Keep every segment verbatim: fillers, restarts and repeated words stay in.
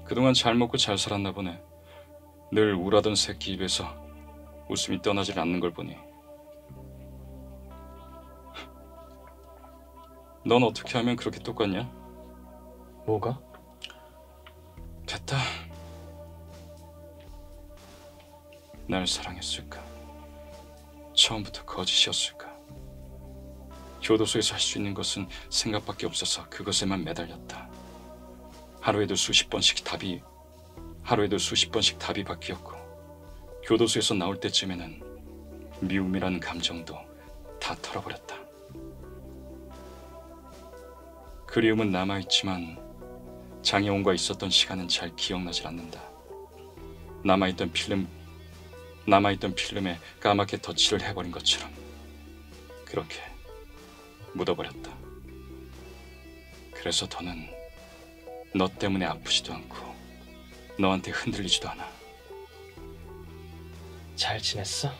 그동안 잘 먹고 잘 살았나 보네. 늘 울하던 새끼 입에서 웃음이 떠나질 않는 걸 보니. 넌 어떻게 하면 그렇게 똑같냐? 뭐가? 됐다. 날 사랑했을까? 처음부터 거짓이었을까? 교도소에서 할 수 있는 것은 생각밖에 없어서 그것에만 매달렸다. 하루에도 수십 번씩 답이 하루에도 수십 번씩 답이 바뀌었고, 교도소에서 나올 때쯤에는 미움이라는 감정도 다 털어버렸다. 그리움은 남아있지만 장혜원과 있었던 시간은 잘 기억나질 않는다. 남아있던 필름 남아있던 필름에 까맣게 덧칠을 해버린 것처럼 그렇게 묻어버렸다. 그래서 더는 너 때문에 아프지도 않고 너한테 흔들리지도 않아. 잘 지냈어?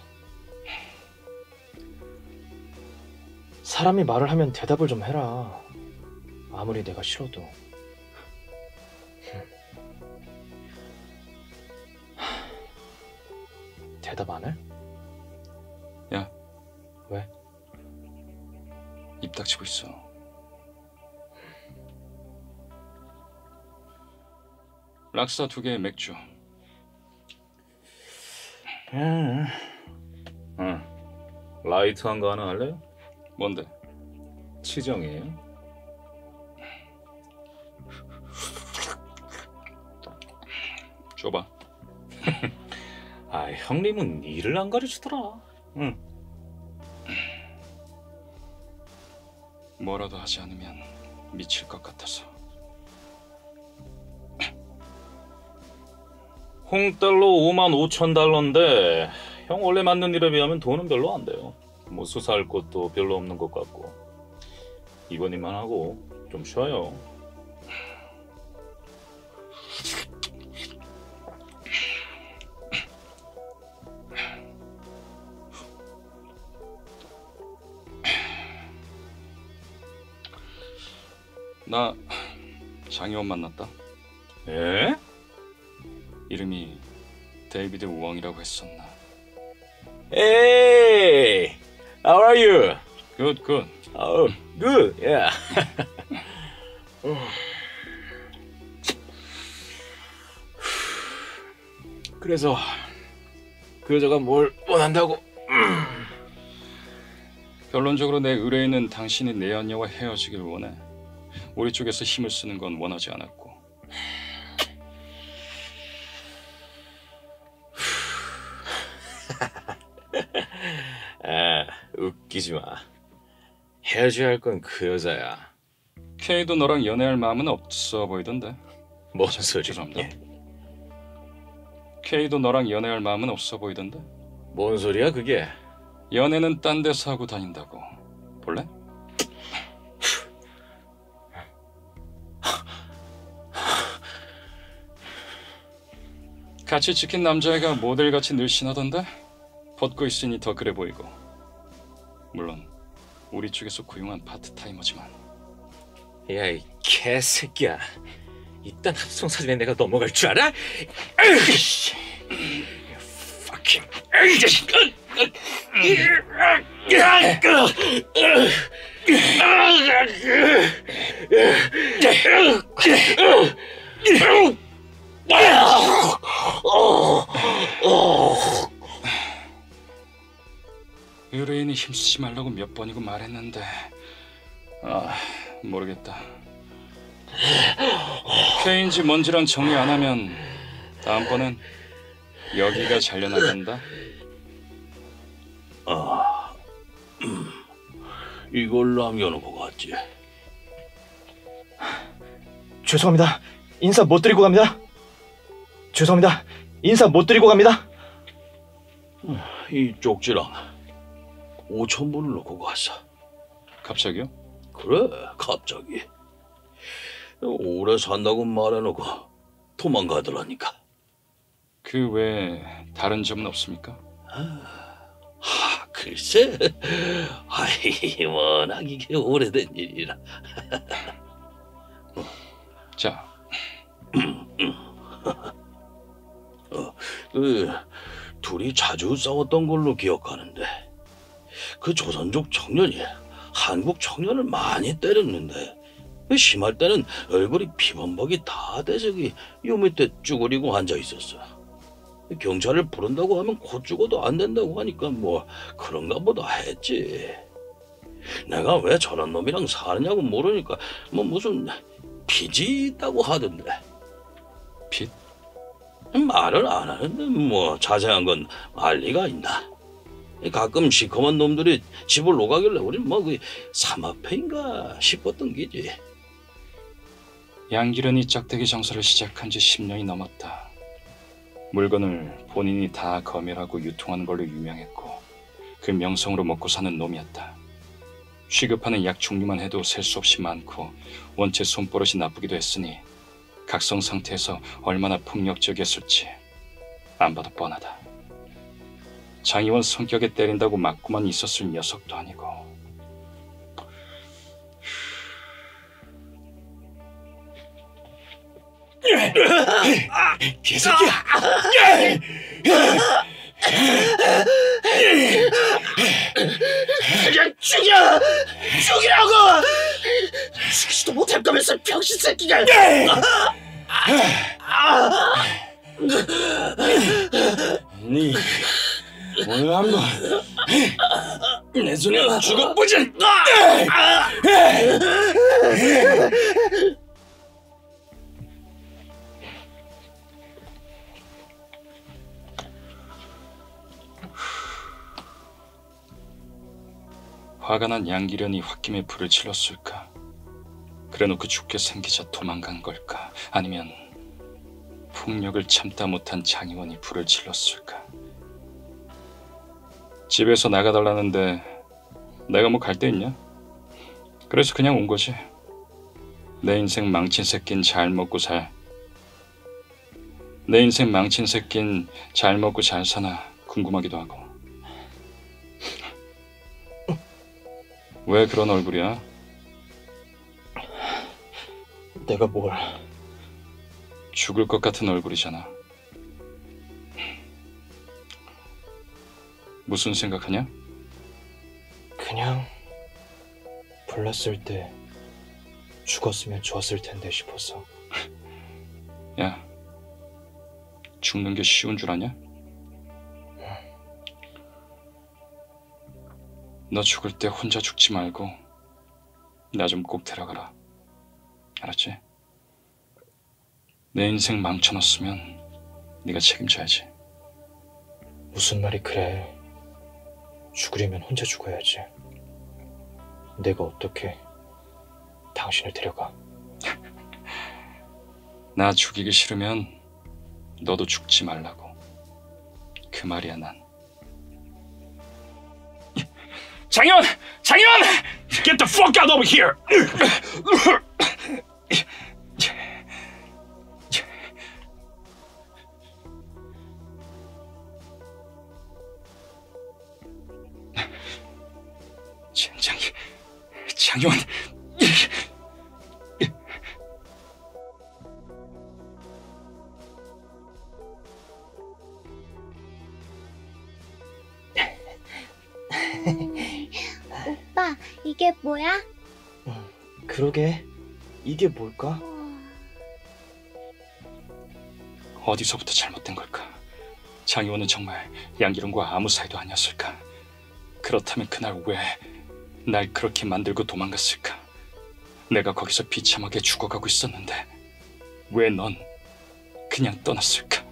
사람이 말을 하면 대답을 좀 해라. 아무리 내가 싫어도. 대답 안 해? 야. 왜? 입 닥치고 있어. 락사 두 개에 맥주. 응. 응. 라이트한 거 하나 할래요? 뭔데? 치정이에요. 줘봐. 아, 형님은 일을 안 가르치더라. 응. 뭐라도 하지 않으면 미칠 것 같아서. 홍달러 오만 오천 달러인데 형 원래 맞는 일에 비하면 돈은 별로 안 돼요. 뭐 수사할 것도 별로 없는 것 같고. 이번이만 하고 좀 쉬어요. 나 장혜원 만났다. 에? 이름이 데이비드 우엉이라고 했었나? Hey, how are you? Good, good. Oh, good, yeah. 그래서 그 여자가 뭘 원한다고? 결론적으로 내 의뢰인은 당신이 내 연녀와 헤어지길 원해. 우리 쪽에서 힘을 쓰는 건 원하지 않았고. 아, 웃기지 마. 헤어져야 할 건 그 여자야. 케이도 너랑 연애할 마음은 없어 보이던데. 뭔 자, 소리? 죄송합니다. 예. 케이도 너랑 연애할 마음은 없어 보이던데. 뭔 소리야 그게? 연애는 딴 데서 하고 다닌다고. 볼래? 같이 찍힌 남자애가 모델같이 늘씬하던데? 벗고 있으니 더 그래 보이고. 물론 우리 쪽에서 고용한 파트타이머지만. 야, 이 개새끼야. 이딴 합성 사진에 내가 넘어갈 줄 알아? fucking 이 자식. 의뢰인이 힘쓰지 말라고 몇 번이고 말했는데. 아, 모르겠다. K인지 뭔지랑 정리 안 하면 다음번엔 여기가 잘려나간다. 아, 음, 이걸 남겨놓고 갔지. 죄송합니다. 인사 못 드리고 갑니다. 죄송합니다. 인사 못 드리고 갑니다. 이 쪽지랑 오천 불을 넣고 갔어. 갑자기요? 그래, 갑자기. 오래 산다고 말해놓고 도망가더라니까. 그 외에 다른 점은 없습니까? 하, 글쎄. 아이, 워낙 이게 오래된 일이라. 자, 어, 그 둘이 자주 싸웠던 걸로 기억하는데 그 조선족 청년이 한국 청년을 많이 때렸는데 심할 때는 얼굴이 피범벅이 다 돼서기 요 밑에 쭈그리고 앉아 있었어. 경찰을 부른다고 하면 곧 죽어도 안 된다고 하니까 뭐 그런가 보다 했지. 내가 왜 저런 놈이랑 사느냐고 모르니까 뭐 무슨 빚이 있다고 하던데. 빚? 말을 안 하는데 뭐 자세한 건 알 리가 있나. 가끔 시커먼 놈들이 집을 오가길래 우린 뭐그 삼합회인가 싶었던 기지. 양기련이 짝대기 장사를 시작한 지 십 년이 넘었다. 물건을 본인이 다 검열하고 유통하는 걸로 유명했고 그 명성으로 먹고 사는 놈이었다. 취급하는 약 종류만 해도 셀 수 없이 많고 원체 손버릇이 나쁘기도 했으니 각성 상태에서 얼마나 폭력적이었을지 안 봐도 뻔하다. 장의원 성격에 때린다고 맞고만 있었을 녀석도 아니고. 개새끼야! 그냥 죽여! 죽이라고! 죽이지도 못할 거면서 병신 새끼가! 니 오늘 한번 내 손에 죽어보자! 화가 난 양기련이 홧김에 불을 질렀을까? 그래놓고 죽게 생기자 도망간 걸까? 아니면 폭력을 참다 못한 장의원이 불을 질렀을까? 집에서 나가달라는데 내가 뭐 갈 데 있냐? 그래서 그냥 온 거지. 내 인생 망친 새낀 잘 먹고 살. 내 인생 망친 새낀 잘 먹고 잘 사나 궁금하기도 하고. 왜 그런 얼굴이야? 내가 뭘... 죽을 것 같은 얼굴이잖아. 무슨 생각하냐? 그냥 불났을 때 죽었으면 좋았을 텐데 싶어서. 야, 죽는 게 쉬운 줄 아냐? 너 죽을 때 혼자 죽지 말고 나 좀 꼭 데려가라. 알았지? 내 인생 망쳐놨으면 네가 책임져야지. 무슨 말이 그래. 죽으려면 혼자 죽어야지. 내가 어떻게 당신을 데려가. 나 죽이기 싫으면 너도 죽지 말라고. 그 말이야 난. 장현! 장현! Get the fuck out over here! 장, 장현! 오빠, 이게 뭐야? 그러게, 이게 뭘까? 어디서부터 잘못된 걸까? 장의원은 정말 양기룡과 아무 사이도 아니었을까? 그렇다면 그날 왜 날 그렇게 만들고 도망갔을까? 내가 거기서 비참하게 죽어가고 있었는데 왜 넌 그냥 떠났을까?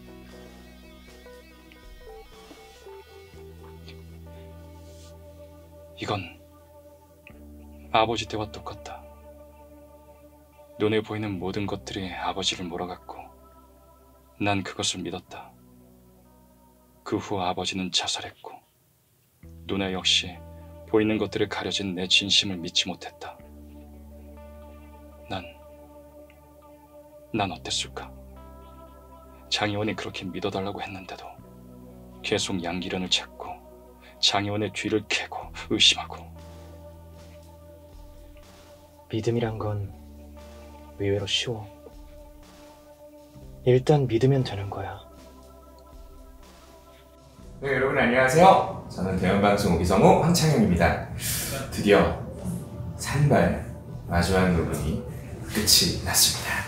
이건 아버지 때와 똑같다. 눈에 보이는 모든 것들이 아버지를 몰아갔고 난 그것을 믿었다. 그 후 아버지는 자살했고 누나 역시 보이는 것들에 가려진 내 진심을 믿지 못했다. 난, 난 어땠을까? 장의원이 그렇게 믿어달라고 했는데도 계속 양기련을 찾고 장의원의 뒤를 캐고 의심하고. 믿음이란 건 의외로 쉬워. 일단 믿으면 되는 거야. 네, 여러분 안녕하세요. 저는 대형방송 오기성우 황창현입니다. 드디어 산발 마지막 녹음이 끝이 났습니다.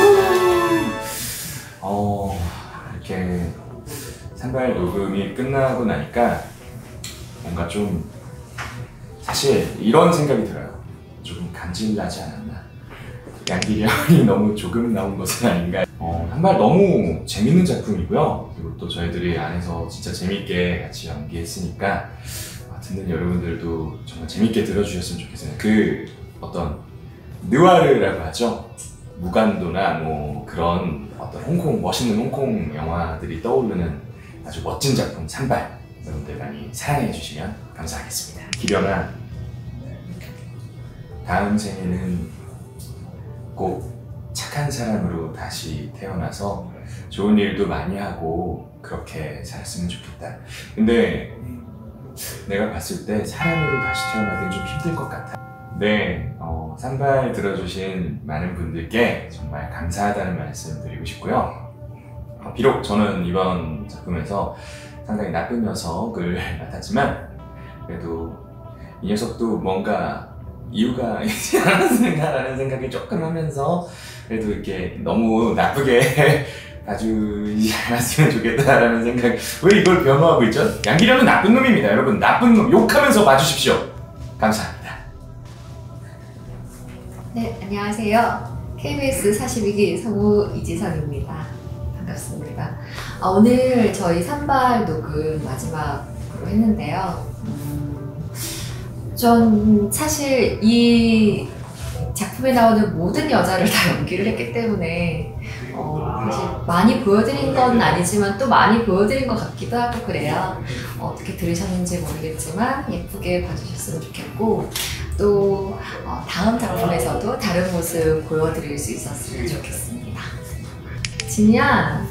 어, 이렇게 산발 녹음이 끝나고 나니까 뭔가 좀 사실 이런 생각이 들어요. 조금 간질나지 않았나? 양기량이 너무 조금 나온 것은 아닌가? 어, 산발 너무 재밌는 작품이고요. 그리고 또 저희들이 안에서 진짜 재밌게 같이 연기했으니까 듣는 여러분들도 정말 재밌게 들어주셨으면 좋겠어요. 그 어떤 느와르라고 하죠. 무간도나 뭐 그런 어떤 홍콩, 멋있는 홍콩 영화들이 떠오르는 아주 멋진 작품 산발, 여러분들 많이 사랑해 주시면 감사하겠습니다. 기련아, 다음 생에는 꼭 착한 사람으로 다시 태어나서 좋은 일도 많이 하고 그렇게 살았으면 좋겠다. 근데 내가 봤을 때 사람으로 다시 태어나기는 좀 힘들 것 같아. 네, 어, 산발 들어주신 많은 분들께 정말 감사하다는 말씀 드리고 싶고요. 어, 비록 저는 이번 작품에서 상당히 나쁜 녀석을 맡았지만 그래도 이 녀석도 뭔가 이유가 있지 않았을까라는 생각을 조금 하면서 그래도 이렇게 너무 나쁘게 봐주지 않았으면 좋겠다라는 생각. 왜 이걸 변호하고 있죠? 양기련은 나쁜 놈입니다. 여러분, 나쁜 놈 욕하면서 봐주십시오. 감사합니다. 네, 안녕하세요. 케이비에스 사십이 기 성우 이지선입니다. 반갑습니다. 아, 오늘 저희 산발 녹음 마지막으로 했는데요. 음, 전 사실 이 작품에 나오는 모든 여자를 다 연기를 했기 때문에 어, 사실 많이 보여드린 건 아니지만 또 많이 보여드린 것 같기도 하고 그래요. 어, 어떻게 들으셨는지 모르겠지만 예쁘게 봐주셨으면 좋겠고 또 어, 다음 작품에서도 다른 모습 보여드릴 수 있었으면 좋겠습니다. 진이야,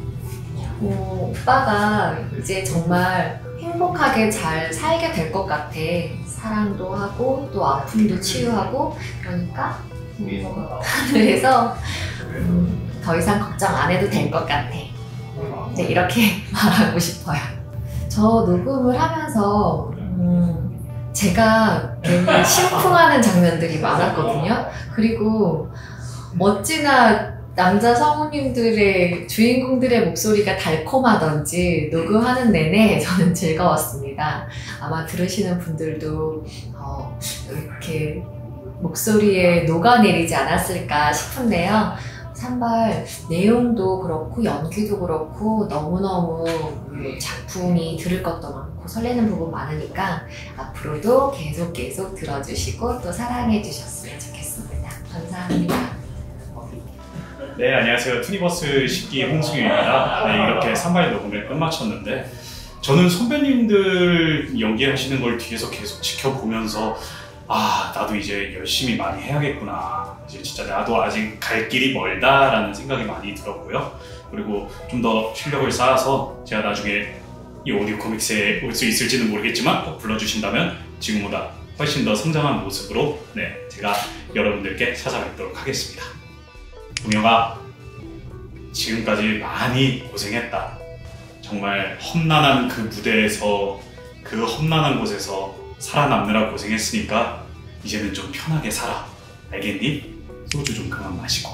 어, 오빠가 이제 정말 행복하게 잘 살게 될 것 같아. 사랑도 하고 또 아픔도 치유하고 그러니까 음, 하늘에서 음, 더 이상 걱정 안 해도 될 것 같아. 이제 이렇게 말하고 싶어요. 저 녹음을 하면서 음, 제가 괜히 심쿵하는 장면들이 많았거든요. 그리고 어찌나 남자 성우님들의 주인공들의 목소리가 달콤하던지 녹음하는 내내 저는 즐거웠습니다. 아마 들으시는 분들도 어, 이렇게 목소리에 녹아내리지 않았을까 싶은데요. 산발 내용도 그렇고 연기도 그렇고 너무너무 작품이 들을 것도 많고 설레는 부분 많으니까 앞으로도 계속 계속 들어주시고 또 사랑해 주셨으면 좋겠습니다. 감사합니다. 네, 안녕하세요. 투니버스 십 기 홍승윤입니다. 네, 이렇게 산발 녹음을 끝마쳤는데 저는 선배님들 연기하시는 걸 뒤에서 계속 지켜보면서 아, 나도 이제 열심히 많이 해야겠구나. 이제 진짜 나도 아직 갈 길이 멀다라는 생각이 많이 들었고요. 그리고 좀 더 실력을 쌓아서 제가 나중에 이 오디오 코믹스에 올 수 있을지는 모르겠지만 꼭 불러주신다면 지금보다 훨씬 더 성장한 모습으로 네, 제가 여러분들께 찾아뵙도록 하겠습니다. 동혁아, 지금까지 많이 고생했다. 정말 험난한 그 무대에서 그 험난한 곳에서 살아남느라 고생했으니까 이제는 좀 편하게 살아. 알겠니? 소주 좀 그만 마시고.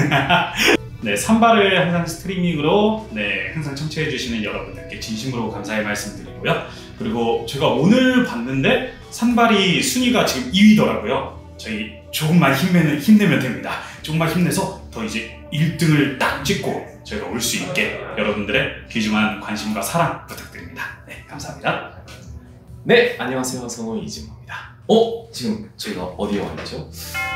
네, 산발을 항상 스트리밍으로 네, 항상 청취해주시는 여러분들께 진심으로 감사의 말씀드리고요. 그리고 제가 오늘 봤는데 산발이 순위가 지금 이 위더라고요. 저희 조금만 힘내면, 힘내면 됩니다. 조금만 힘내서 더 이제 일 등을 딱 찍고 저희가 올 수 있게 여러분들의 귀중한 관심과 사랑 부탁드립니다. 네, 감사합니다. 네, 안녕하세요. 성우 이진모입니다. 어? 지금 저희가 어디에 와 있죠?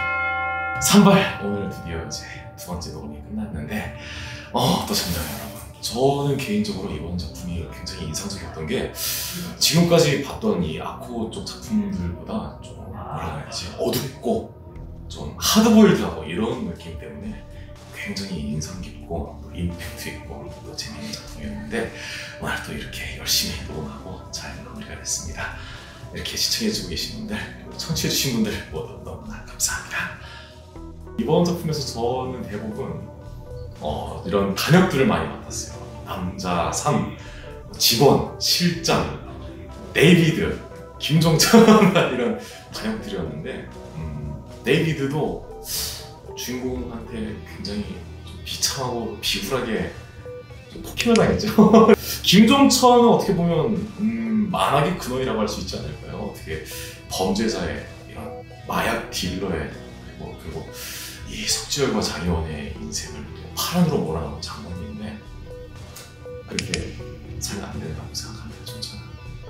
산발! 오늘 드디어 이제 두 번째 녹음이 끝났는데 어, 어떠셨나요, 여러분? 저는 개인적으로 이번 작품이 굉장히 인상적이었던 게 지금까지 봤던 이 아코 쪽 작품들보다 좀 뭐라고 해야 되지? 어둡고 좀 하드보일드하고 이런 느낌 때문에 굉장히 인상 깊고 또 임팩트 있고 또 재밌는 작품이었는데 오늘 또 이렇게 열심히 녹음하고 잘 마무리가 됐습니다. 이렇게 시청해주고 계신 분들 그리고 청취해주신 분들 모두 너무나 감사합니다. 이번 작품에서 저는 대부분 어, 이런 단역들을 많이 맡았어요. 남자 삼, 직원, 실장, 데이비드, 김종철 이런 단역들이었는데 음, 데이비드도 주인공한테 굉장히 좀 비참하고 비굴하게 좀 폭행을 당했죠. 김종철은 어떻게 보면 음, 만악의 근원이라고 할 수 있지 않을까요? 어떻게 범죄자의 이런 마약 딜러의 그리고, 그리고 이 석지열과 장혜원의 인생을 파란으로 몰아넣은 장본인데 그렇게 살면 안 된다고 생각합니다. 저는.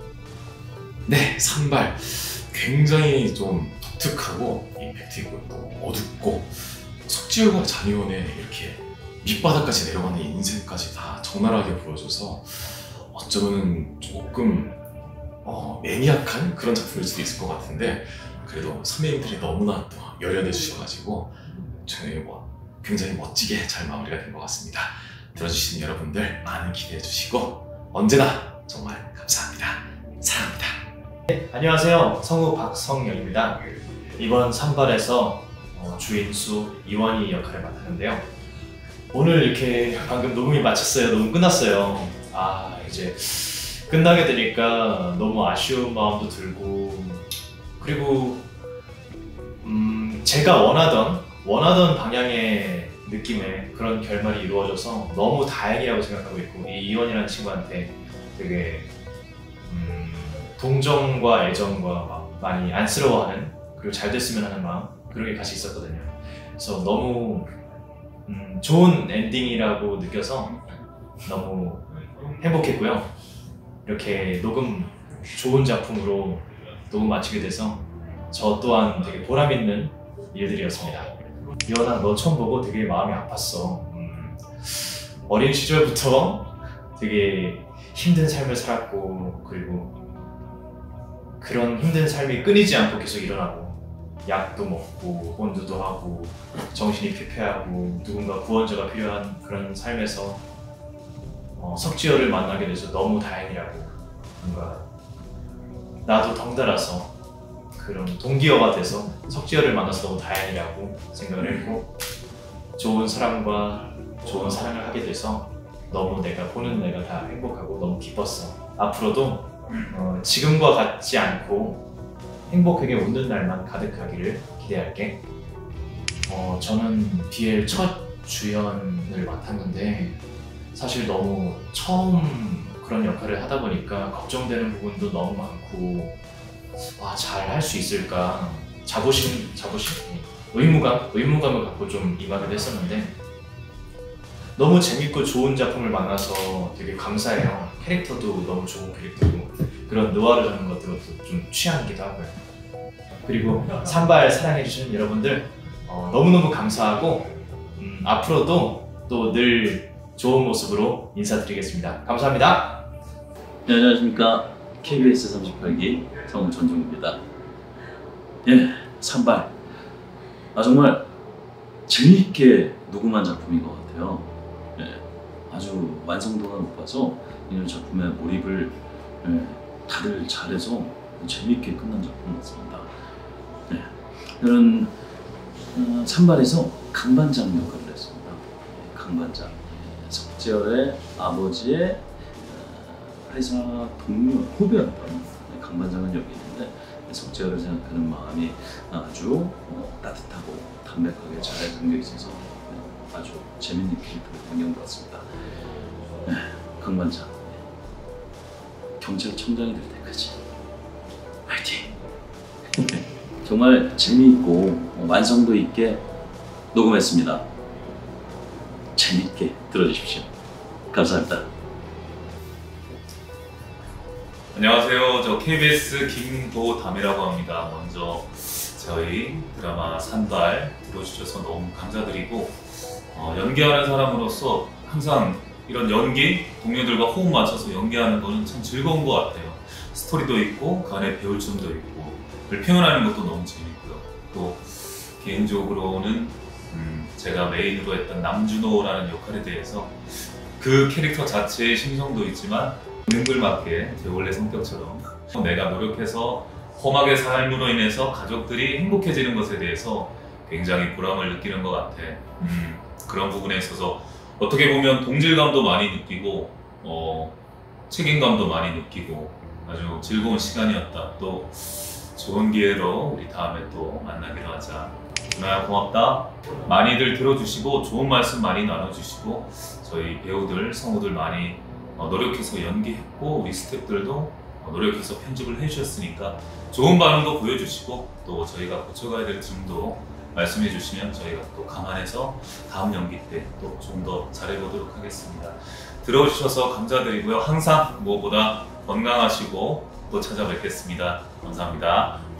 네, 산발 굉장히 좀 독특하고 임팩트 있고 또 어둡고 석지열과 장혜원의 이렇게 밑바닥까지 내려가는 인생까지 다 적나라하게 보여줘서 어쩌면 조금 어, 매니악한 그런 작품일 수도 있을 것 같은데 그래도 선배님들이 너무나 또 열연해 주셔가지고 저희 뭐 굉장히 멋지게 잘 마무리가 된 것 같습니다. 들어주신 여러분들 많은 기대해 주시고 언제나 정말 감사합니다. 사랑합니다. 네, 안녕하세요. 성우 박성영입니다. 이번 산발에서 어, 주인수 이원희 역할을 맡았는데요. 오늘 이렇게 방금 녹음이 마쳤어요. 녹음 끝났어요. 아 이제 끝나게 되니까 너무 아쉬운 마음도 들고 그리고 음 제가 원하던 원하던 방향의 느낌의 그런 결말이 이루어져서 너무 다행이라고 생각하고 있고 이 이원이라는 친구한테 되게 음 동정과 애정과 막 많이 안쓰러워하는 그리고 잘 됐으면 하는 마음 그런 게 같이 있었거든요. 그래서 너무 음, 좋은 엔딩이라고 느껴서 너무 행복했고요. 이렇게 녹음 좋은 작품으로 녹음 마치게 돼서 저 또한 되게 보람있는 일들이었습니다. 이원아, 너 처음 보고 되게 마음이 아팠어. 음, 어린 시절부터 되게 힘든 삶을 살았고 그리고 그런 힘든 삶이 끊이지 않고 계속 일어나고 약도 먹고 본드도 하고 정신이 피폐하고 누군가 구원자가 필요한 그런 삶에서 어, 석지열을 만나게 돼서 너무 다행이라고 뭔가 나도 덩달아서 그런 동기어가 돼서 석지열을 만나서 너무 다행이라고 생각을 했고 좋은 사람과 좋은 사랑을 하게 돼서 너무 내가 보는 내가 다 행복하고 너무 기뻤어. 앞으로도 어, 지금과 같지 않고 행복하게 웃는 날만 가득하기를 기대할게. 어, 저는 비엘 첫 주연을 맡았는데 사실 너무 처음 그런 역할을 하다 보니까 걱정되는 부분도 너무 많고 와, 잘 할 수 있을까 자부심, 자부심? 의무감? 의무감을 갖고 좀 임하기도 했었는데 너무 재밌고 좋은 작품을 만나서 되게 감사해요. 캐릭터도 너무 좋은 캐릭터고 그런 느와르 하는 것들도 좀 취향이기도 하고요. 그리고 산발 사랑해주시는 여러분들 어, 너무너무 감사하고 음, 앞으로도 또 늘 좋은 모습으로 인사드리겠습니다. 감사합니다. 네, 안녕하십니까. 케이비에스 삼십팔 기 성우 전종입니다. 예, 산발. 아 정말 재미있게 녹음한 작품인 것 같아요. 예, 아주 완성도가 높아서 이런 작품에 몰입을 예, 다들 잘해서 재미있게 끝난 작품 같습니다. 예, 이런 어, 산발에서 강반장 역할을 했습니다. 예, 강반장. 예, 석재열의 아버지의 어, 회사 동료, 후배였던 강반장은 여기 있는데 석재열을 생각하는 마음이 아주 어, 따뜻하고 담백하게 잘 담겨 있어서 네, 아주 재밌는 캐릭터를 담긴 것 같습니다. 네, 강반장 네. 경찰청장이 될 때까지 화이팅! 정말 재미있고 어, 완성도 있게 녹음했습니다. 재밌게 들어주십시오. 감사합니다. 안녕하세요. 저 케이비에스 김도담이라고 합니다. 먼저 저희 드라마 산발 들어주셔서 너무 감사드리고 어, 연기하는 사람으로서 항상 이런 연기, 동료들과 호흡 맞춰서 연기하는 거는 참 즐거운 것 같아요. 스토리도 있고 그 안에 배울 점도 있고 그걸 표현하는 것도 너무 재밌고요. 또 개인적으로는 음, 제가 메인으로 했던 남준호라는 역할에 대해서 그 캐릭터 자체의 심성도 있지만 능글맞게 제 원래 성격처럼 내가 노력해서 험하게 삶으로 인해서 가족들이 행복해지는 것에 대해서 굉장히 보람을 느끼는 것 같아. 음, 그런 부분에 있어서 어떻게 보면 동질감도 많이 느끼고 어, 책임감도 많이 느끼고 아주 즐거운 시간이었다. 또 좋은 기회로 우리 다음에 또 만나기로 하자. 누나야 고맙다. 많이들 들어주시고 좋은 말씀 많이 나눠주시고 저희 배우들, 성우들 많이 어, 노력해서 연기했고 우리 스태프들도 어, 노력해서 편집을 해주셨으니까 좋은 반응도 보여주시고 또 저희가 고쳐가야 될 점도 말씀해 주시면 저희가 또 감안해서 다음 연기 때 또 좀 더 잘해보도록 하겠습니다. 들어주셔서 감사드리고요. 항상 무엇보다 건강하시고 또 찾아뵙겠습니다. 감사합니다.